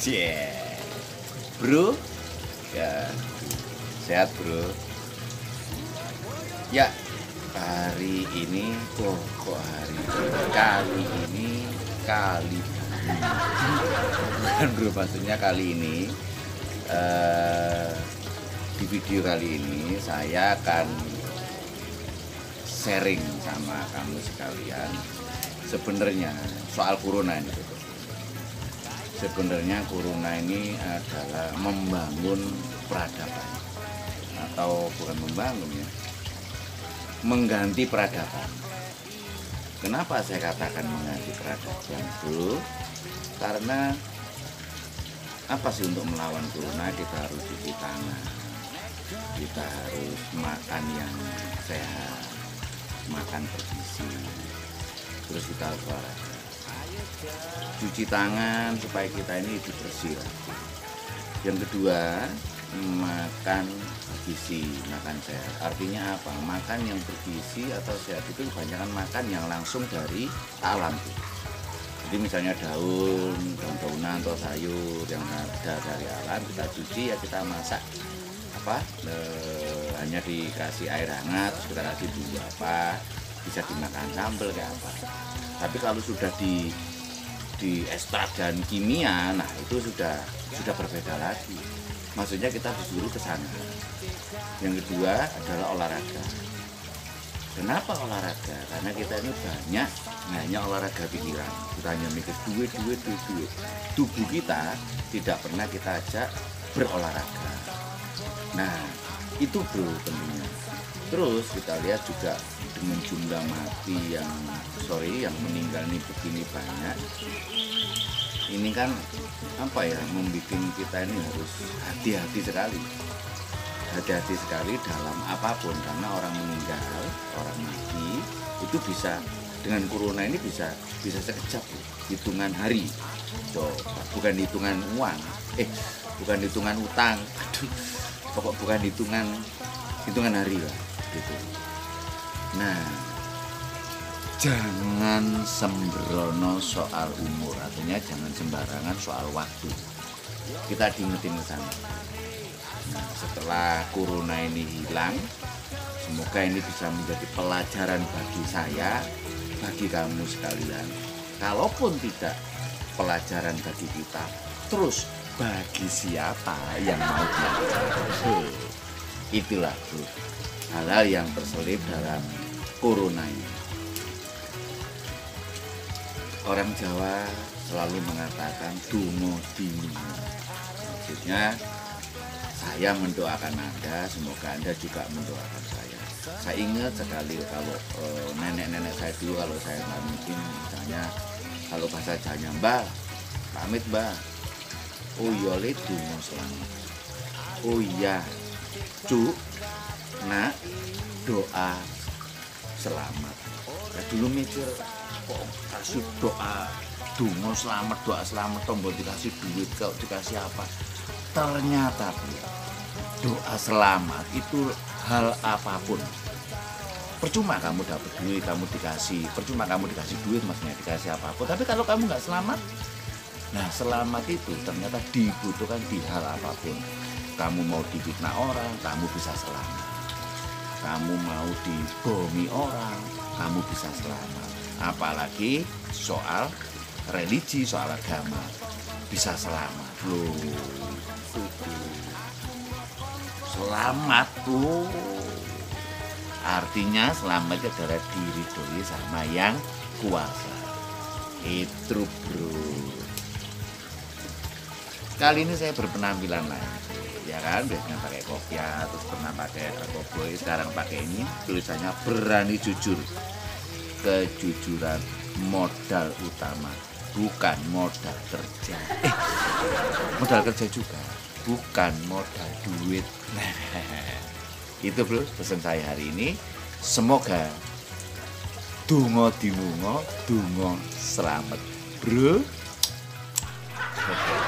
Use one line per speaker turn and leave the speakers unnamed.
Yeah. Bro, ya sehat bro. Ya hari ini kok hari kali ini bukan bro, maksudnya kali ini di video kali ini saya akan sharing sama kamu sekalian sebenarnya soal corona ini. Sebenarnya corona ini adalah membangun peradaban, atau bukan membangun ya, mengganti peradaban. Kenapa saya katakan mengganti peradaban, bro? Karena apa sih, untuk melawan corona kita harus cuci tangan, kita harus makan yang sehat, makan bergizi, terus kita harus olahraga. Cuci tangan supaya kita ini hidup bersih. Yang kedua, makan bergizi, makan sehat. Artinya apa? Makan yang bergizi atau sehat itu kebanyakan makan yang langsung dari alam. Jadi misalnya daun-daunan atau sayur yang ada dari alam kita cuci, ya kita masak hanya dikasih air hangat, terus kita kasih bumbu apa, bisa dimakan sambal kayak apa. Tapi kalau sudah di ekstrak dan kimia, nah itu sudah berbeda lagi. Maksudnya kita disuruh ke sana. Yang kedua adalah olahraga. Kenapa olahraga? Karena kita ini banyak hanya olahraga pikiran. Kita hanya mikir duit. Tubuh kita tidak pernah kita ajak berolahraga. Nah, itu bro tentunya. Terus kita lihat juga dengan jumlah mati yang meninggal ini begini banyak. Ini kan membuat kita ini harus hati-hati sekali. Hati-hati sekali dalam apapun, karena orang meninggal, orang mati itu bisa dengan corona ini bisa sekejap, hitungan hari. Bukan hitungan uang, bukan hitungan utang, bukan hitungan hari lah gitu. Nah, jangan sembrono soal umur, artinya jangan sembarangan soal waktu. Kita diingetin ke sana. Nah, setelah corona ini hilang, semoga ini bisa menjadi pelajaran bagi saya, bagi kamu sekalian. Kalaupun tidak pelajaran bagi kita, terus bagi siapa yang mau belajar? Itulah bro, hal-hal yang terselip dalam corona ini. Orang Jawa selalu mengatakan donga dini. Maksudnya saya mendoakan Anda, semoga Anda juga mendoakan saya. Saya ingat sekali kalau nenek-nenek saya dulu, kalau saya pamitin, misalnya kalau bahasa Jawanya, Mbah, pamit Mbah. Oh iya le, donga selamat. Oh iya Cuk, nak, doa selamat. Nah, dulu mikir kok kasih doa selamat tombol dikasih duit, kok dikasih apa. Ternyata doa selamat itu hal apapun. Percuma kamu dapat duit, percuma kamu dikasih duit, maksudnya dikasih apapun. Tapi kalau kamu nggak selamat, nah selamat itu ternyata dibutuhkan di hal apapun. Kamu mau difitnah orang, kamu bisa selamat. Kamu mau dibohongi orang, kamu bisa selamat. Apalagi soal religi, soal agama, bisa selamat. Selamat tuh. Artinya selamatnya adalah diridhoi sama yang kuasa. Itu bro. Kali ini saya berpenampilan lain. Ya kan, biasanya pakai kopiah, terus pernah pakai koboi, sekarang pakai ini, tulisannya berani jujur. Kejujuran modal utama, bukan modal kerja. Modal kerja juga, bukan modal duit. Itu bro, pesan saya hari ini. Semoga donga dinunga, donga selamat bro.